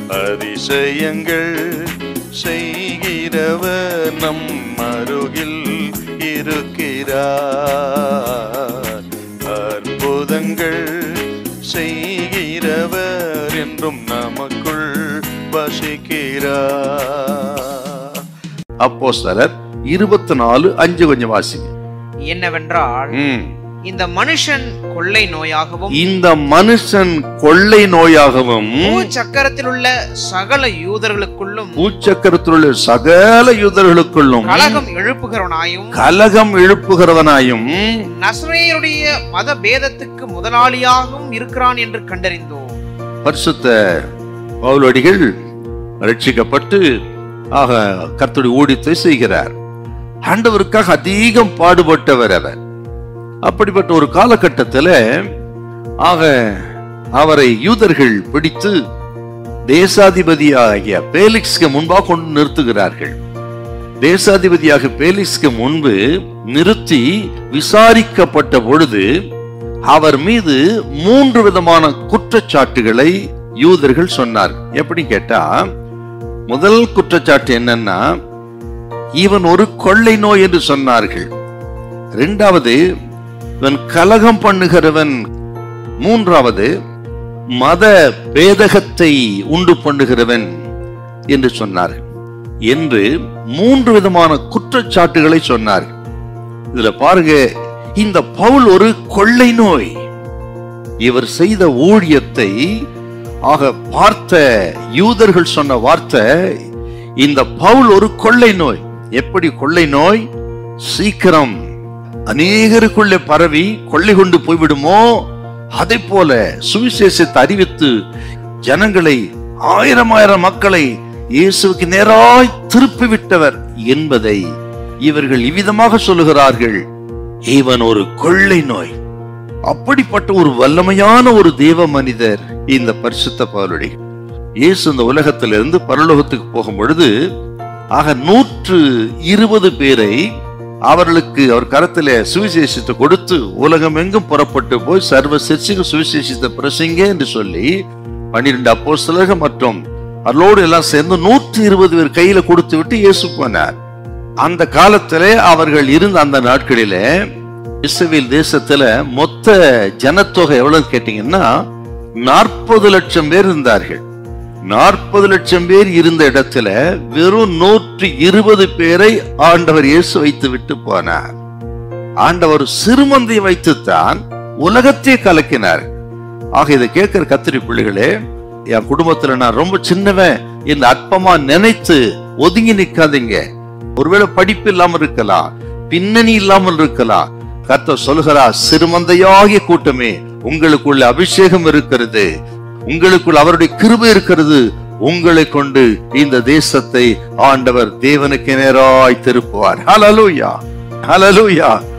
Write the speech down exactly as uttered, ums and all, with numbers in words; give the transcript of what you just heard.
அதிசயங்கள் செய்கிறவர் நம் அருகில் இருக்கிறார். அற்புதங்கள் செய்கிறவர் என்றும் நமக்குள் வசிக்கிறார். அப்போஸ்தலர் இருபத்தி நாலு அஞ்சு கொஞ்சம் வாசிங்க. என்னவென்றால் இந்த மனுஷன் கொள்ளை நோயாகவும் இந்த மனுஷன் கொள்ளை நோயாகவும் பூச்சக்கரத்தில் உள்ள சகல யூதர்களுக்குள்ளும் பூச்சக்கரத்தில் உள்ள சகல யூதர்களுக்குள்ளும் கலகம் எழுப்புகிறவனாயும் கலகம் எழுப்புகிறவனாயும் நசரேயருடைய மத பேதத்துக்கு முதலாளியாகவும் இருக்கிறான் என்று கண்டறிந்தோம். பரிசுத்த பவுலடிகள் ரட்சிக்கப்பட்டு ஆக கர்த்தருடைய ஊழியத்தை செய்கிறார். ஆண்டவருக்காக அதிகம் பாடுபட்டவர் அவர். அப்படிப்பட்ட ஒரு காலகட்டத்தில் ஆக அவரை யூதர்கள் பிடித்து தேசாதிபதியாகிய பேலிக்ஸ்க்கு முன்பாக கொண்டு நிறுத்துகிறார்கள். தேசாதிபதியாக பேலிக்ஸ்க்கு முன்பு நிறுத்தி விசாரிக்கப்பட்ட பொழுது அவர் மீது மூன்று விதமான குற்றச்சாட்டுகளை யூதர்கள் சொன்னார். எப்படி கேட்டா, முதல் குற்றச்சாட்டு என்னன்னா, இவன் ஒரு கொள்ளை நோய் என்று சொன்னார்கள். இரண்டாவது, இவன் கலகம் பண்ணுகிறவன். மூன்றாவது, மத பேதகத்தை உண்டு பண்ணுகிறவன் என்று சொன்னார் என்று மூன்று விதமான குற்றச்சாட்டுகளை சொன்னார். இதுல பாருங்க, இந்த பவுல் ஒரு கொள்ளை நோய். இவர் செய்த ஊழியத்தை ஆக பார்த்த யூதர்கள் சொன்ன வார்த்தை, இந்த பவுல் ஒரு கொள்ளை நோய். எப்படி கொள்ளை நோய்? சீக்கிரம் அநேகருக்குள்ளே பரவி கொள்ளை கொண்டு போய்விடுமோ, அதை போல சுவிசேஷத்தை அறிவித்து ஜனங்களை, ஆயிரம் ஆயிரம் மக்களை இயேசுவுக்கு நேராய் திருப்பி விட்டவர் என்பதை இவர்கள் இவ்விதமாக சொல்லுகிறார்கள். இவன் ஒரு கொள்ளை நோய். அப்படிப்பட்ட ஒரு வல்லமையான ஒரு தேவ மனிதர் இந்த பரிசுத்த பவுலடிகள். இயேசு இந்த உலகத்திலிருந்து பரலோகத்துக்கு போகும் பொழுது ஆக நூற்று இருபது பேரை அவர்களுக்கு அவர் கரத்தில சுவிசேஷத்தை கொடுத்து உலகம் எங்கும் புறப்பட்டு போய் சர்வ சிற்சிக்கு சுவிசேஷத்தை பிரசங்க என்று சொல்லி பன்னிரண்டு அப்போஸ்தலர்கள் மற்றும் அவர்களோடு எல்லாம் சேர்ந்து நூற்றி இருபது பேர் கையில கொடுத்து விட்டு இயேசு போனார். அந்த காலத்திலே அவர்கள் இருந்த அந்த நாட்களிலே இஸ்ரவேல் தேசத்துல மொத்த ஜனத்தொகை எவ்வளவு கேட்டீங்கன்னா நாற்பது லட்சம் பேர் இருந்தார்கள். நாற்பது லட்சம் பேர் இருந்த இடத்துல வெறும் நூற்றி இருபது பேரை ஆண்டவர் இயேசு வைத்து விட்டு போனார். ஆண்டவர் சிறுமந்தை வைத்துத்தான் உலகத்தை கலக்கினார். ஆக இதை கேட்கிற கத்திரி பிள்ளைகளே, என் குடும்பத்துல நான் ரொம்ப சின்னவன் என்று அற்பமா நினைத்து ஒதுங்கி நிக்காதீங்க. ஒருவேளை படிப்பு இல்லாமல் இருக்கலாம், பின்னணி இல்லாமல் இருக்கலாம். கர்த்தர் சொல்கிறார், சிறுமந்தையாகிய கூட்டமே, உங்களுக்குள்ள அபிஷேகம் இருக்கிறது, உங்களுக்குள் அவருடைய கிருபை இருக்கிறது. உங்களை கொண்டு இந்த தேசத்தை ஆண்டவர் தேவனுக்கு நேராய் திருப்புவார். ஹல்லேலூயா, ஹல்லேலூயா.